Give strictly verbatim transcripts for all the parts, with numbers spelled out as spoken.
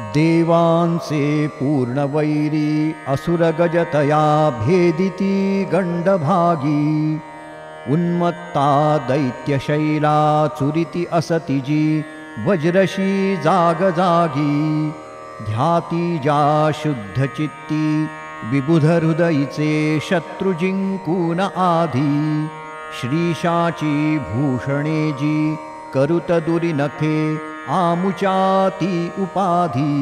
देवांसे पूर्णवैरी असुरगजतया भेदिती गंडभागी उन्मत्ता दैत्यशैला चुरिति असतिजी वज्रशी जागजागी ध्याती जा शुद्धचित्ती विबुधहृदयीचे शत्रुजिंकून आधी श्रीशाची भूषणेजी करुत दुरिनखे आमुचाती उपाधी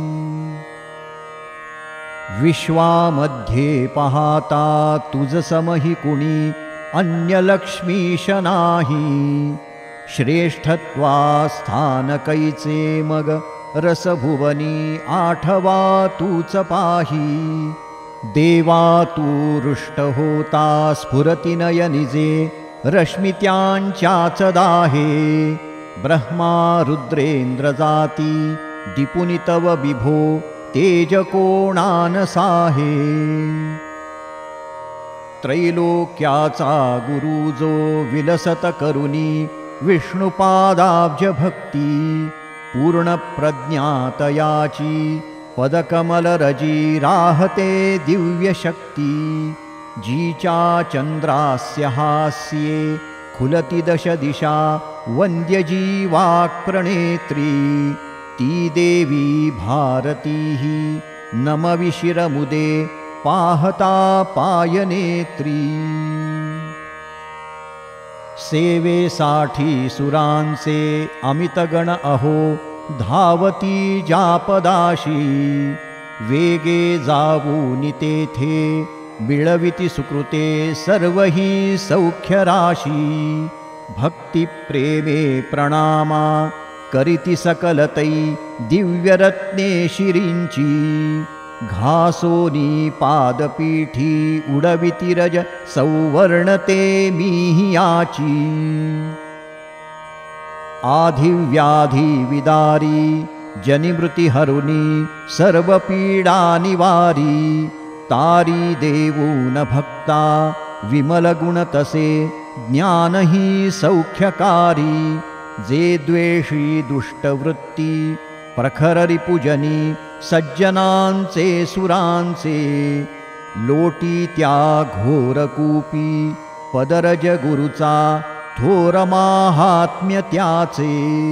विश्वामध्ये पहाता तुझ समहि कुणी अन्यलक्ष्मीश नाही श्रेष्ठत्वा स्थानकैचे मग रसभुवनी आठवा तूच पाही देवा तू रुष्ट होता स्फुरति नयनिजे रश्मित्यांच्याच दाहे ब्रह्मा रुद्रेंद्र जाती दिपुनि तव विभो तेज कोणानसाहे त्रैलोक्याचा गुरु जो विलसत करुणी विष्णुपादाब्ज भक्ती पूर्ण प्रज्ञातयाची पदकमल रजी राहते दिव्य शक्ती जीचा चंद्रास्य हास्ये खुलती दश दिशा वंद्य जीवाक् प्रणेत्री ती देवी भारती ही नमविशिरमुदे पाहता पायनेत्री सेवेसाठी सुरांचे अमितगण अहो धावती जापदाशी वेगे जावूनि तेथे मिळविति सुकृते सर्वही सौख्यराशी भक्ति प्रेमे प्रणामा करिति सकलतै दिव्यरत्ने शिरींची घासोनी पादपीठी उडविति रज सौवर्णते मीहियाची आधिव्याधि विदारी जनिमृति हरुनी सर्वपीडा निवारी तारी देवून भक्ता विमल गुण तसे ज्ञान ही सौख्यकारी जे द्वेषी दुष्टवृत्ती प्रखर रिपुजनी सज्जनांचे सुरांचे लोटी त्या घोरकूपी पदरज गुरुचा थोर माहात्म्य त्याचे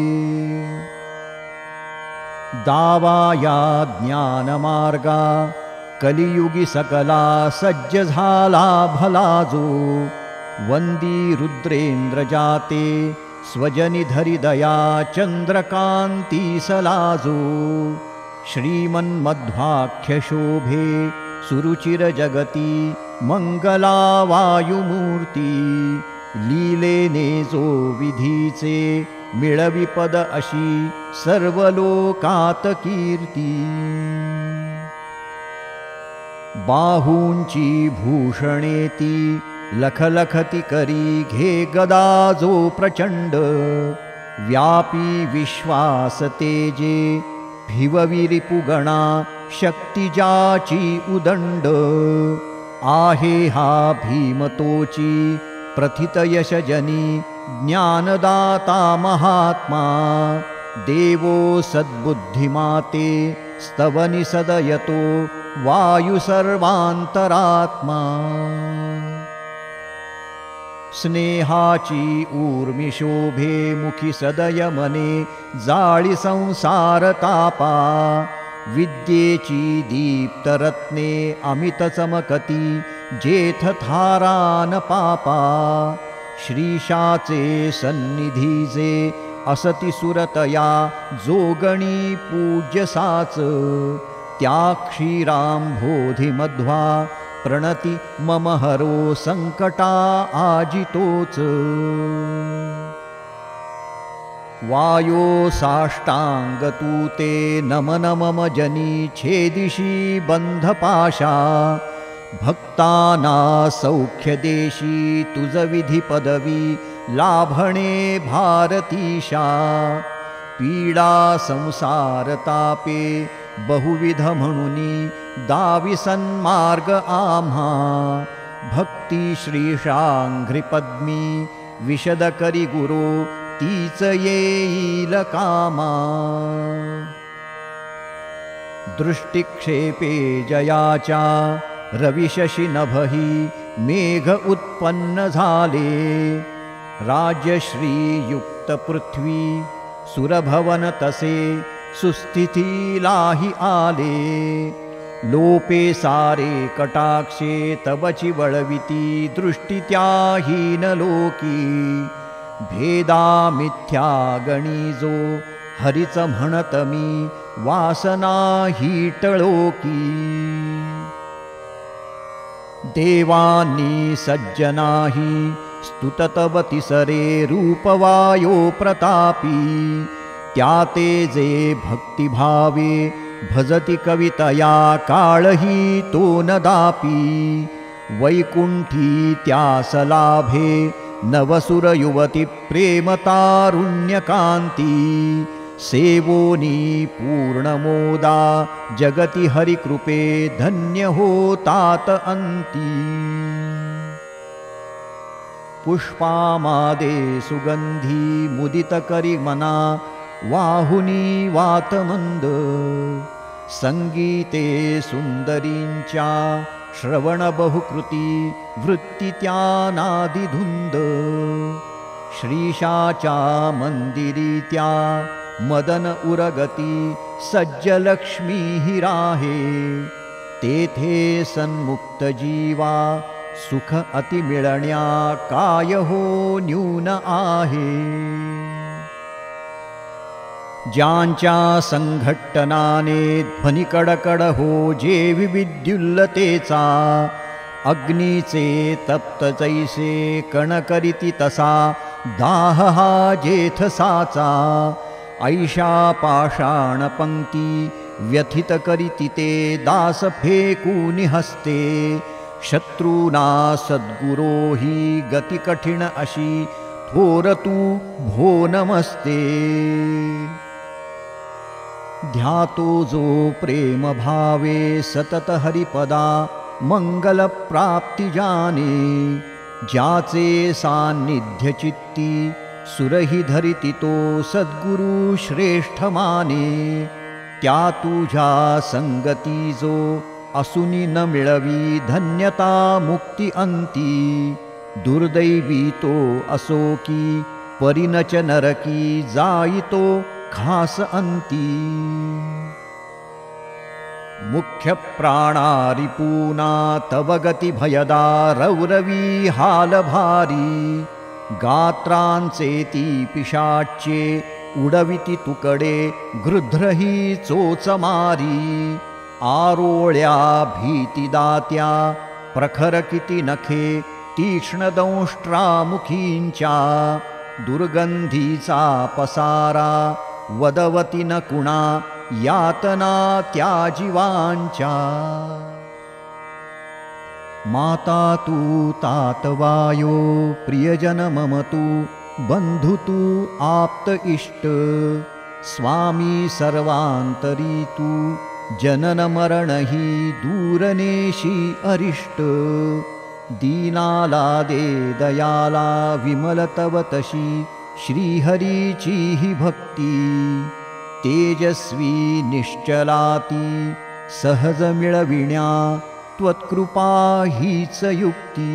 दावाया ज्ञानमार्गा कलियुगी सकला सज्ज झाला भला जो वंदी रुद्रेंद्र जाते स्वजनि धरि दया चंद्रकांती सलाजो श्रीमन्मध्वाख्य शोभे सुरुचिर जगती मंगला वायुमूर्ती लीलेने जो विधीचे मिळवी पद अशी सर्वलोकात कीर्ती बाहूंची भूषणेती लखलखती करी घे गदा जो प्रचंड व्यापी विश्वास तेजे भिववी रिपुगणा शक्ती जाची उदंड आहे हा भीमतोची प्रथित यशजनी ज्ञानदाता महात्मा देवो सद्बुद्धिमाते स्तवनि सदयतो वायु सर्वांतरात्मा स्नेहाची ऊर्मि शोभे मुखी सदय मने जाळी संसार तापा विद्येची दीप्तरत्ने अमित चमकती जेथ थारान पापा श्रीशाचे सन्निधीजे असति सुरतया जोगणी पूज्य साच त्या क्षीरांभोधि मध्वा प्रणति मम हरो संकटा आजितोच वायो साष्टांगतूते नमन मम जनी छेदिशी बंधपाशा भक्ताना सौख्यदेशी तुझ विधी पदवी लाभणे भारतीशा पीडा संसार तापे बहुविध म्हणुनी दावी सन्मार्ग आम्हा भक्ती श्रीशांघ्रि पद्मी विशद करी गुरु तीच येईल कामा दृष्टिक्षेपे जयाचा रविशशी नभही मेघ उत्पन्न झाले राजश्रीयुक्त पृथ्वी सुरभवन तसे सुस्थितीलाही आले लोपे सारे कटाक्षे तबची वळविती दृष्टी त्या हीन लोकी भेदा मिथ्या गणिजो हरिच म्हणत मी वासना ही टळोकी देवांनी सज्जनाही स्तुततवती सरे रूपवायो प्रतापी त्याते जे भक्तिभावे भजति कवितया काळही तो न दापी वैकुंठी त्यास लाभे नवसुर युवती प्रेमतारुण्यकांती सेवोनी पूर्णमोदा जगति हरिकृपे धन्य होतात अंती पुष्पामादे सुगंधी मुदित करी मना वाहुनी वातमंद संगीते सुंदरींच्या श्रवण बहुकृती वृत्ती त्या नादिधुंद श्रीशाच्या मंदिरी त्या मदन उरगती सज्जलक्ष्मी ही राहे तेथे सन्मुक्त जीवा सुख अति मिळण्या काय हो न्यून आहे ज्यांच्या संघट्टनाने ध्वनी कडकड हो जे विविद्युल्लतेचा अग्नीचे तप्त जैसे कणकरिती तसा दाह हा जेथसाचा ऐशा पाषाण पंक्ती व्यथित करिती ते दास फेकूनि हस्ते शत्रूना सद्गुरो ही गती कठीण अशी थोर तू भो नमस्ते ध्यातो जो प्रेम भावे सतत हरिपदा मंगल प्राप्ति जाने ज्याचे सान्निध्य चित्ती सुरही धरिती तो सद्गुरु श्रेष्ठ माने त्या तुझ्या संगती जो असुनी न मिळवी धन्यता मुक्ती अंती दुर्दैवी तो असो की परिनच नरकी जाईतो खास अंती मुख्य प्राणारिपूना तव गती भयदा रौरवी हाल भारी गात्रांचे ती पिशाच्ये उडविती तुकडे गृध्रही चोच मारी आरोळ्या भीतिदात्या प्रखर किती नखे तीक्ष्ण दंष्ट्रामुखींच्या दुर्गंधीचा पसारा वदवती न कुणा यातना त्या जीवांच्या माता तू तातवायो प्रियजन मम तू बंधु तू आप्त इष्ट स्वामी सर्वांतरी तू जनन मरण ही दूरनेशी अरिष्ट दीनाला दे दयाला विमल तव तशी श्रीहरीची ही भक्ती तेजस्वी निश्चलाती सहज मिळविण्या त्वत्कृपा हीच युक्ती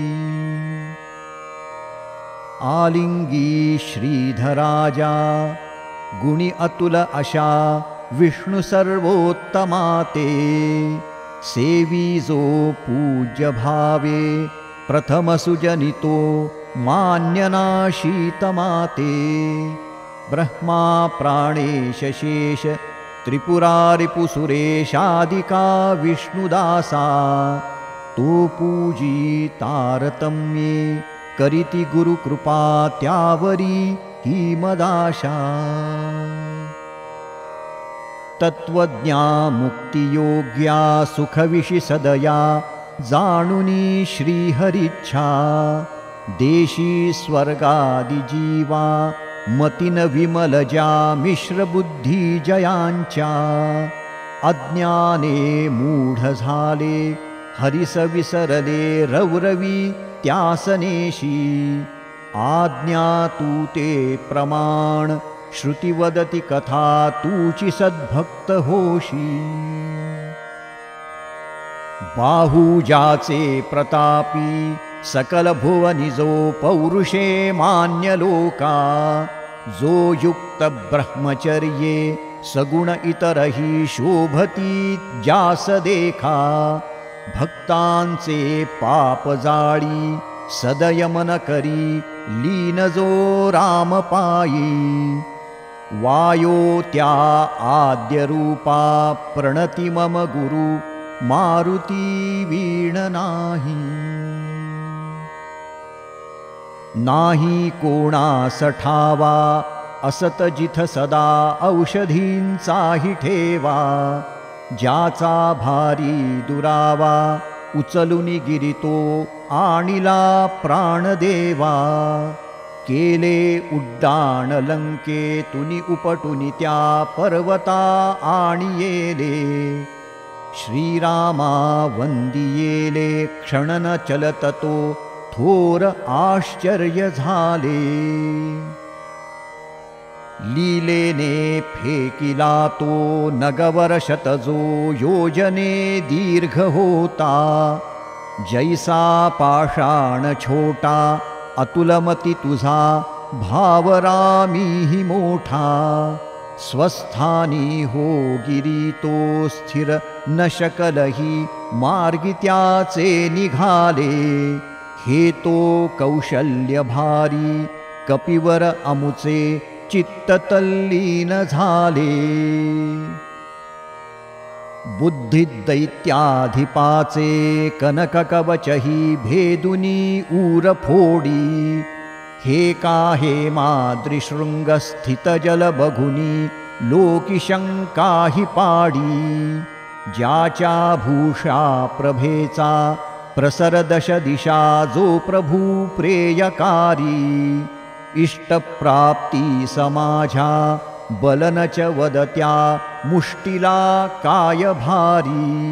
आलिंगी श्रीधराजा गुणी अतुल अशा विष्णु सर्वोत्तमाते सेवी जो पूज्य भावे प्रथम सुजनितो मान्यनाशीतमाते ब्रह्मा प्राणेश शेष त्रिपुरारिपुसुरेशादिका विष्णुदासा तो पूजी तारतम्ये करिति गुरुकृपा त्यावरी ही मदाशा तत्वज्ञा मुक्तियोग्या सुखविषि सदया जाणुनी श्रीहरिच्छा देशी स्वर्गादि जीवा मतिन विमलजा मिश्रबुद्धी जयांच्या अज्ञाने मूढ झाले हरिस विसरले रवरवी त्यासनेशी आज्ञा तू ते प्रमाण श्रुति वदति कथा तूची सद्भक्त होशी। बाहुजाचे प्रतापी सकल भुवनिजो पौरुषे मान्य लोका, जो युक्त ब्रह्मचर्ये सगुण इतरही शोभती जास देखा, भक्तांचे पाप जाळी सदयमन करी लीन जो राम पायी, वायो त्या आद्य रूपा प्रणति मम गुरु मारुती वीण नाही, नाही कोणास ठावा असत जिथ सदा औषधींचाही ठेवा, ज्याचा भारी दुरावा उचलुनी गिरितो आणिला प्राणदेवा, केले उड्डाण लंकेतुनी उपटुनी त्या पर्वता आणियेले, श्रीरामा वंदियेले क्षणन चलततो थोर आश्चर्य झाले, लीलेने फेकिला तो नगवर शतजो योजने दीर्घ होता, जैसा पाषाण छोटा अतुलमती तुझा भावरामीही मोठा, स्वस्थानी हो गिरी तो स्थिर न शकलही मार्गी त्याचे निघाले, हे तो कौशल्य भारी कपिवर अमुचे चित्त तल्लीन झाले, बुद्धि दैत्याधिपाचे कनक कवचही भेदुनी ऊर फोडी, हे काहे माद्रिशृंग स्थित जल बघुनी लोकी शंकाही पाडी, ज्याच्या भूषा प्रभेचा प्रसर दश दिशा जो प्रभू प्रेयकारी, इष्टप्राप्ती समाझा बलनच वदत्या मुष्टिला काय भारी,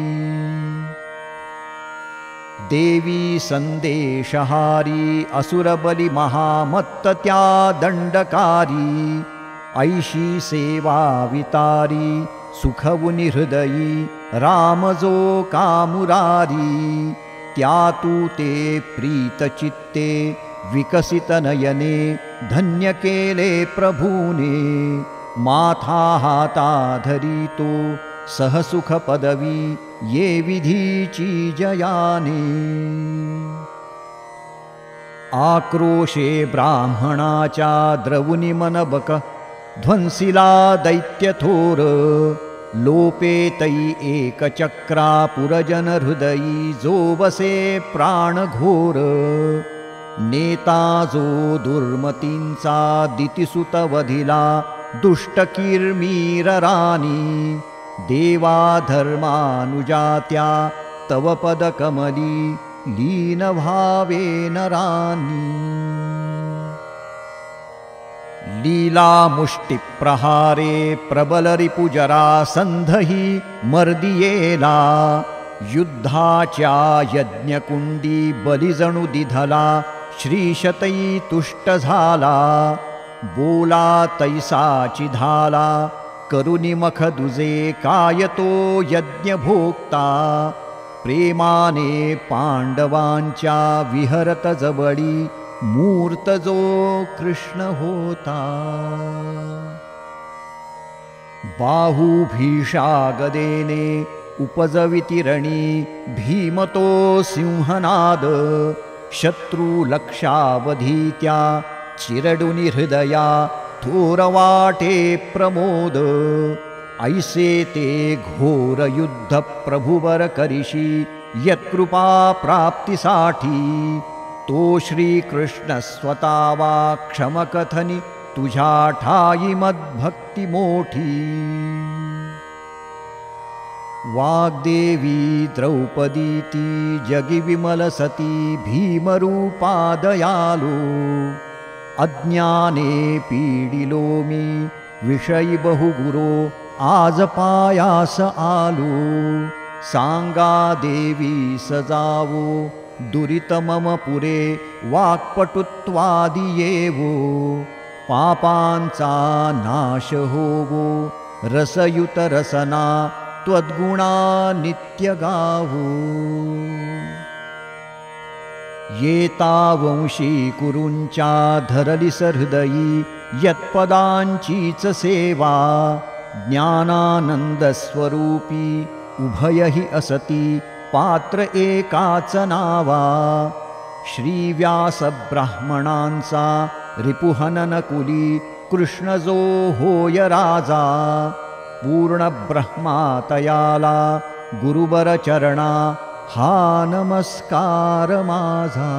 देवी संदेशहारी असुरबली महामत्त त्या दंडकारी, ऐशी सेवा वितारी सुखवुनी हृदयी राम जो कामुरारी, त्या तू ते प्रीत चित्ते विकसित नयने धन्य केले प्रभूने, माथा हाता धरी तो सहसुख पदवी ये विधीची जयाने, आक्रोशे ब्राह्मणाच्या द्रवुनी मनबक ध्वंसिला दैत्य थोर, लोपे तई एक चक्रा पुरजन हृदयी जो वसे प्राण घोर, नेता जो दुर्मतींचा दितिसुत वधिला दुष्ट किर्मीर राणी, देवा धर्मानुजात्या तव पद कमली लीन भावेन राणी, लीला मुष्टि प्रहारे प्रबल रिपुजरा संधही मर्दियेला, युद्धाच्या यज्ञकुंडी बलिजणू दिधला श्रीशतई तुष्ट झाला, बोला तैसाची धाला करुनी मख दुजे काय तो यज्ञ भोक्ता, प्रेमाने पांडवांच्या विहरत जवळी मूर्त जो कृष्ण होता, बाहुभीषागदेने उपजविति रणी भीमतो सिंहनाद, शत्रु लक्षावधीत्या चिरडुनि हृदया थोरवाटे प्रमोद, ऐसे ते घोर युद्ध प्रभुवर करिशी यत्कृपा प्राप्तीसाठी, तो श्रीकृष्ण स्वतावा क्षमकथनी तुझ्या ठाई मद्भक्ती मोठी, वाग्देवी द्रौपदी ती जगी विमल सती भीमरूपा दयालो, अज्ञाने पीडिलो मी विषयी बहुगुरो आज पायास आलो, सांगा देवी सजावो दुरित मम पुरे वाक्पटुत्वादि येवो, पापांचा नाश होवो रसयुत रसना त्वद्गुणा नित्य गावो। येता वंशी कुरुंच्या धरली सहृदयी यत्पदांचीच सेवा ज्ञानानंद स्वरूपी उभयही असती पात्र एकाच नावा। श्री व्यास ब्राह्मणांचा रिपुहनन कुली कृष्ण जो होय राजा पूर्ण ब्रह्मातयाला गुरुबर चरणा हा नमस्कार माझा।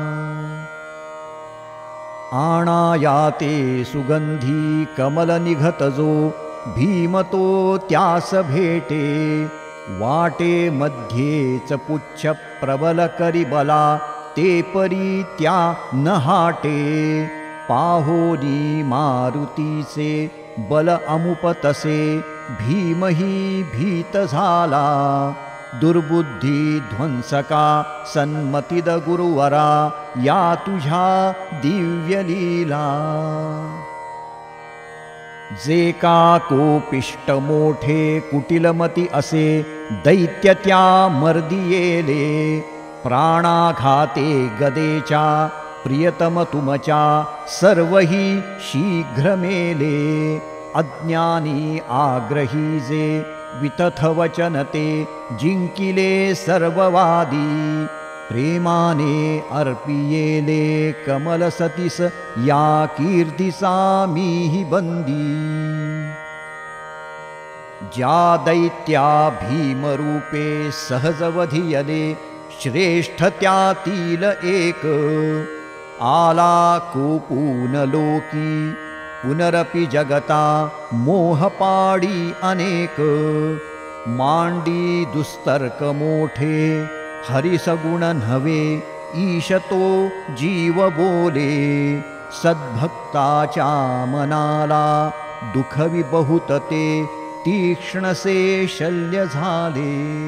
आणायाते सुगंधी कमल निघत जो भीमतो त्यास भेटे वाटे मध्येच पुच्छ प्रबल करी बला ते परी त्या नहाटे। पाहोनी मारुतीचे बल अमुपतसे भीमही भीत झाला दुर्बुद्धी ध्वंसका सन्मतिद गुरुवरा या तुझ्या दिव्य लीला। जे का कोपिष्ट मोठे कुटिलमती असे दैत्य त्या मर्दी येले प्राणाघाते गदेच्या प्रियतम तुमच्या सर्वही शीघ्र मेले। अज्ञानी आग्रही जे वितथ वचन ते जिंकिले सर्ववादी प्रेमाने अर्पियेले कमल सतीस या कीर्तिसा मीही बंदी। ज्या दैत्या भीमरूपे सहजवधियले श्रेष्ठ त्यातील एक आला कोपून लोकी पुनरपि जगता मोहपाडी अनेक। मांडी दुस्तर्क मोठे हरिसगुण नव्हे ईशतो जीव बोले सद्भक्ताच्या मनाला दुखवी बहुत ते तीक्ष्णसे शल्य झाले।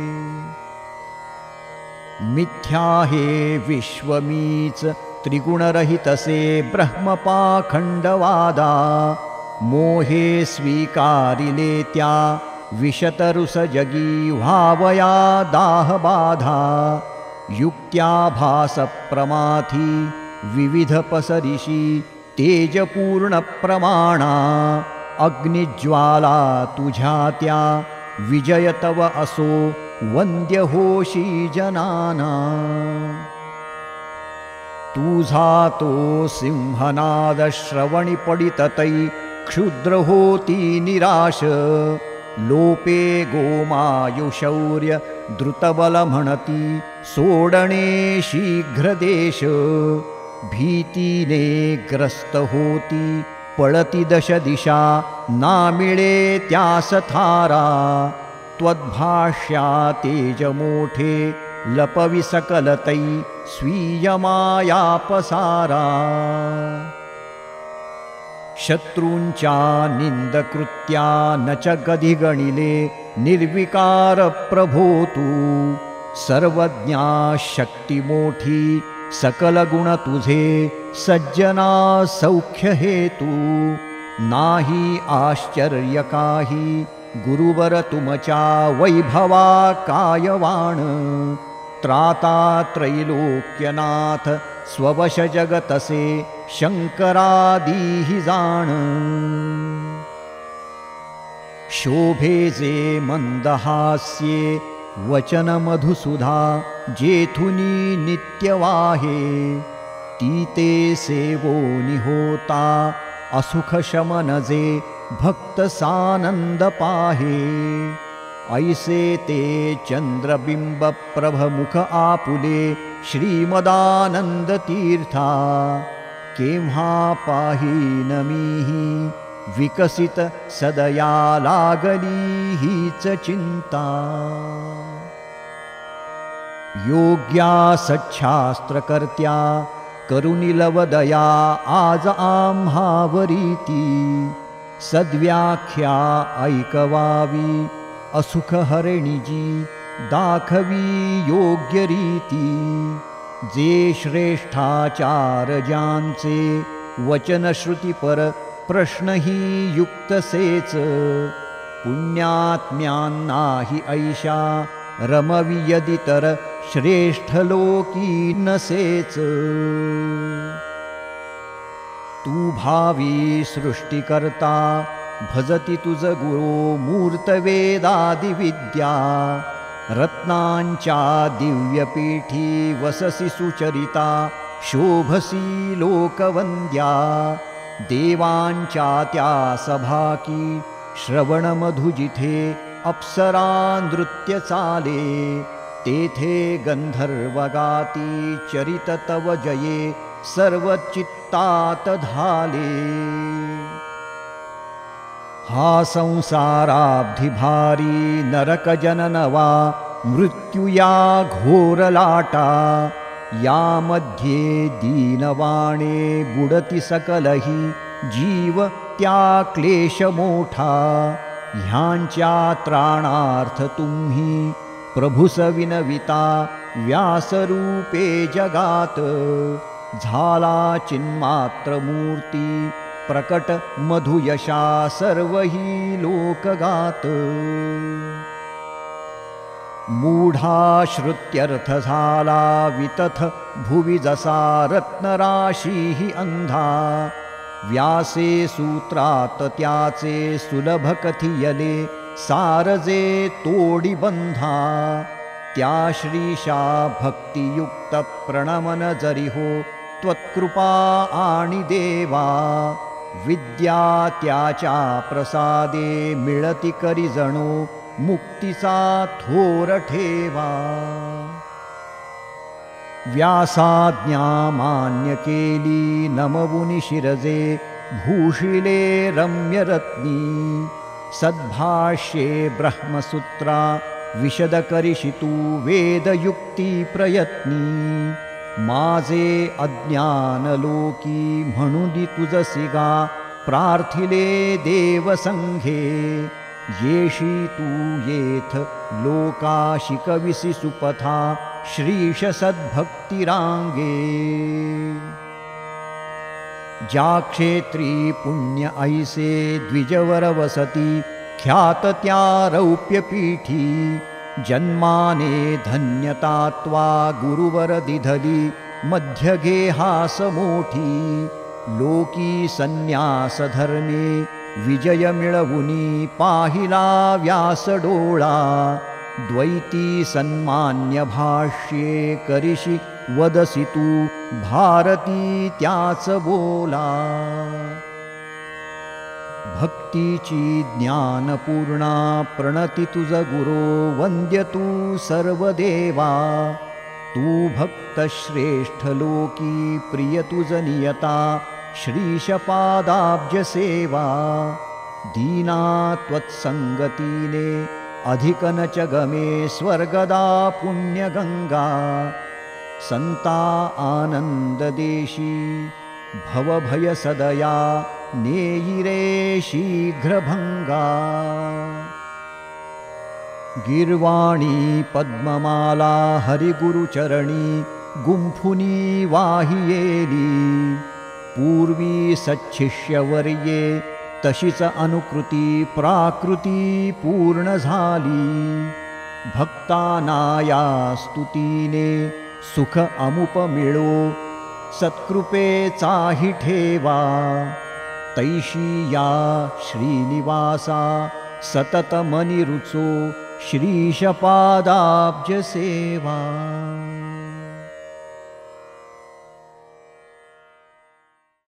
मिथ्या हे विश्वमीच त्रिगुणरहितसे ब्रह्मपाखंडवादा मोहे स्वीकारिले त्या विषतरुस जगी व्हावया दाहबाधा। युक्त्याभास प्रमाथी विविध पसरिषी तेजपूर्ण प्रमाणा अग्निज्वाला तुझ्या त्या विजय तव असो वंद्य होशी जनाना। तुझा तो सिंहनाद श्रवणी पडिततै क्षुद्र होती निराश लोपे गोमायुशौर्य द्रुतबल म्हणती सोडणे शीघ्र देश। भीतीने ग्रस्त होती पळती दश दिशा ना मिळे त्यास थारा। त्वद्भाष्या तेज मोठे लपवि सकलतै स्वीय माया पसारा। शत्रूंच्या निंदकृत्या न च गधी गणिले निर्विकार प्रभो तू। सर्वज्ञा शक्ती मोठी सकल गुण तुझे सज्जना सौख्य हेतू। नाही आश्चर्य काही गुरुवर तुमच्या वैभवा कायवाण। त्राता त्रैलोक्यनाथ स्ववश जगतसे शंकरादीहि जाण। शोभे जे मंदहास्ये वचन मधुसुधा जेथुनी नित्यवाहे। तीते सेवोनि होता असुख शमन जे भक्त सानंद पाहे। ऐसे ते चंद्रबिंब प्रभमुख आपुले श्रीमदानंद तीर्था। केव्हा पाहीन मीही विकसित सदया लागली हीच चिंता। योग्या सच्छास्त्रकर्त्या करुणी लवदया आज आम्हावरीती। सद्व्याख्या ऐकवावी असुख हरिणीजी दाखवी योग्य रीती। जे श्रेष्ठाचार ज्यांचे वचन श्रुती पर प्रश्नही युक्तसेच। पुण्यात्म्यांनाहि ऐशा रमवि यदितर श्रेष्ठलोकी नसेच। तू भावी सृष्टिकर्ता भजति तुझ गुरो मूर्तवेदादिविद्या। रत्नांच्या दिव्यपीठी वससि सुचरिता शोभसी लोकवंद्या। देवांच्या त्या सभाकी श्रवणमधु जिथे अप्सरा नृत्य चाले। तेथे गंधर्वगाती चरित तव जये सर्वचित्तात धाले। हा संसाराब्धि भारी नरक जननवा मृत्युया घोरलाटा। या मध्ये दीनवाणे बुडती सकलही जीव त्या क्लेश मोठा। ह्यांच्या त्राणार्थ तुम्ही प्रभुस विनविता व्यासरूपे जगात। झाला चिन्मात्र मूर्ती प्रकट मधुयशा सर्वही लोकगात। मूढा श्रुत्यर्थ झाला वितथ भुवि जसा रत्नराशी अंधा। व्यासे सूत्रात त्याचे सुलभ कथियले सारजे तोडी बंधा। त्या श्रीशा भक्तियुक्त प्रणमन जरी हो त्वत्कृपा आणि देवा। विद्या त्याच्या प्रसादे मिळती करी जणो मुक्तीचा थोर ठेवा। व्यासाज्ञा मान्य केली नमवुनि शिरजे भूषिले रम्यरत्नी। सद्भाष्ये ब्रह्मसूत्रा विशद करिषितु वेदयुक्ती प्रयत्नी। माझे अज्ञानलोकी म्हणुनि तुझसिगा प्रार्थिले देवसंघे। येशी तू येथ लोका शिकविसि सुपथा श्रीश सद्भक्तिरांगे। ज्या क्षेत्री पुण्य ऐसे द्विजवर वसती ख्यात त्या रौप्यपीठी। जन्माने धन्यतात्वा गुरुवर दिधली मध्य गेहास मोठी। लोकी संन्यास धर्मे विजय मिळवुनी पाहिला व्यास डोळा। द्वैती सन्मान्य भाष्ये करिषि वदसि तू भारती त्याच बोला। भक्तीची ज्ञानपूर्णा प्रणति तुझ गुरो वंद्य तू सर्वदेवा। तू भक्त श्रेष्ठ लोकी प्रिय तुझ नियता श्रीशपादाब्ज सेवा। दीना त्वत्संगतीने अधिकन च गमे स्वर्गदा पुण्यगंगा। संता आनंद देशी भवभय सदया नेयिरे शीघ्रभंगा। गिर्वाणी पद्ममाला हरिगुरुचरणी गुंफुनी वाहियेली। पूर्वी सच्छिष्यवर्ये तशीच अनुकृती प्राकृती पूर्ण झाली। भक्ताना या स्तुतीने सुख अमुप मिळो सत्कृपेचाही ठेवा। तैशी या श्रीनिवासा सतत मनी रुचो श्रीशपादाब्ज सेवा।